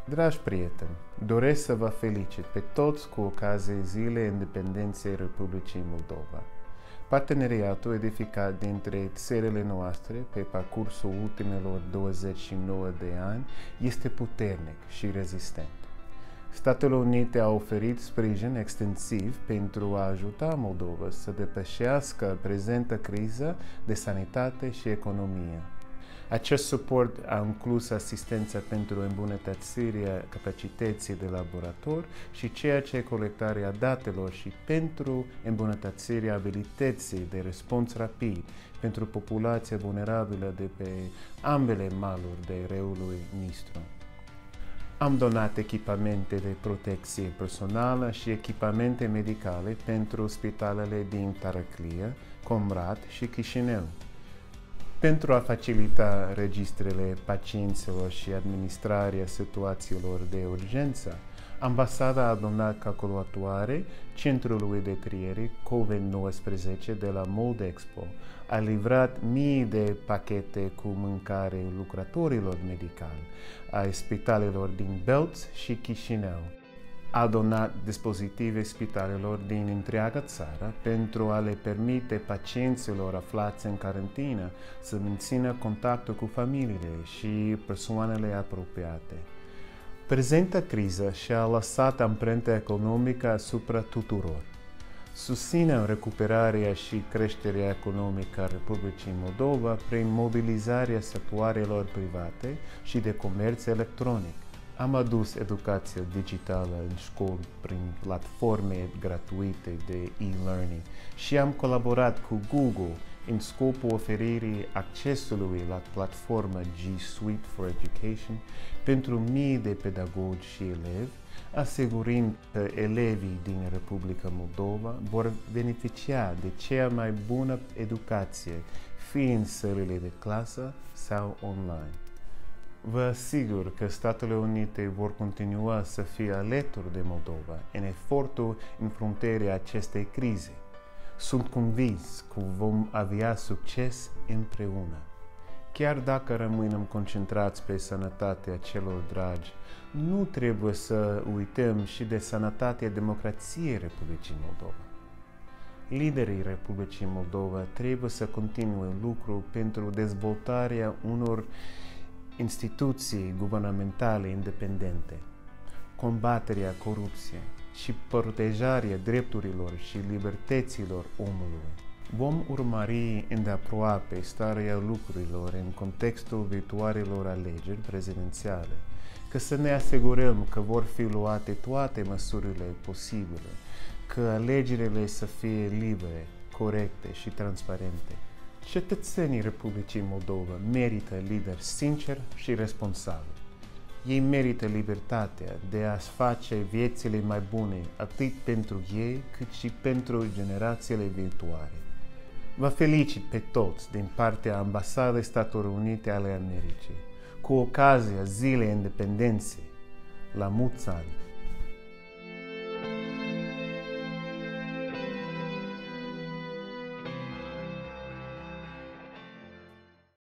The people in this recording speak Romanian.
Dragi prieteni, doresc să vă felicit pe toți cu ocazia Zilei Independenței Republicii Moldova. Parteneriatul edificat dintre țările noastre pe parcursul ultimelor 29 de ani este puternic și rezistent. Statele Unite au oferit sprijin extensiv pentru a ajuta Moldova să depășească prezenta criză de sănătate și economie. Acest suport a inclus asistența pentru îmbunătățirea capacității de laborator și ceea ce colectarea datelor și pentru îmbunătățirea abilității de răspuns rapid pentru populația vulnerabilă de pe ambele maluri de râului Nistru. Am donat echipamente de protecție personală și echipamente medicale pentru spitalele din Tarăclia, Comrat și Chișinău. Pentru a facilita registrele pacienților și administrarea situațiilor de urgență, ambasada a donat calculatoare Centrului de Triere COVID-19 de la Moldexpo, a livrat mii de pachete cu mâncare lucrătorilor medicali ai spitalelor din Belț și Chișinău. A donat dispozitive spitalelor din întreaga țară pentru a le permite pacienților aflați în carantină să mențină contactul cu familiile și persoanele apropiate. Prezenta criză și-a lăsat amprenta economică asupra tuturor. Susținem recuperarea și creșterea economică a Republicii Moldova prin mobilizarea sectoarelor private și de comerț electronic. Am adus educația digitală în școli prin platforme gratuite de e-learning și am colaborat cu Google în scopul oferirii accesului la platforma G Suite for Education pentru mii de pedagogi și elevi, asigurând că elevii din Republica Moldova vor beneficia de cea mai bună educație, fie în sălile de clasă sau online. Vă asigur că Statele Unite vor continua să fie alături de Moldova în efortul înfruntării acestei crize. Sunt convins că vom avea succes împreună. Chiar dacă rămânem concentrați pe sănătatea celor dragi, nu trebuie să uităm și de sănătatea democrației Republicii Moldova. Liderii Republicii Moldova trebuie să continue lucru pentru dezvoltarea unor instituții guvernamentale independente, combaterea corupției și protejarea drepturilor și libertăților omului. Vom urmări îndeaproape starea lucrurilor în contextul viitoarelor alegeri prezidențiale, ca să ne asigurăm că vor fi luate toate măsurile posibile, că alegerile să fie libere, corecte și transparente. Cetățenii Republicii Moldova merită lideri sinceri și responsabili. Ei merită libertatea de a-și face viețile mai bune atât pentru ei cât și pentru generațiile viitoare. Vă felicit pe toți din partea Ambasadei Statelor Unite ale Americii cu ocazia Zilei Independenței. La mulți ani!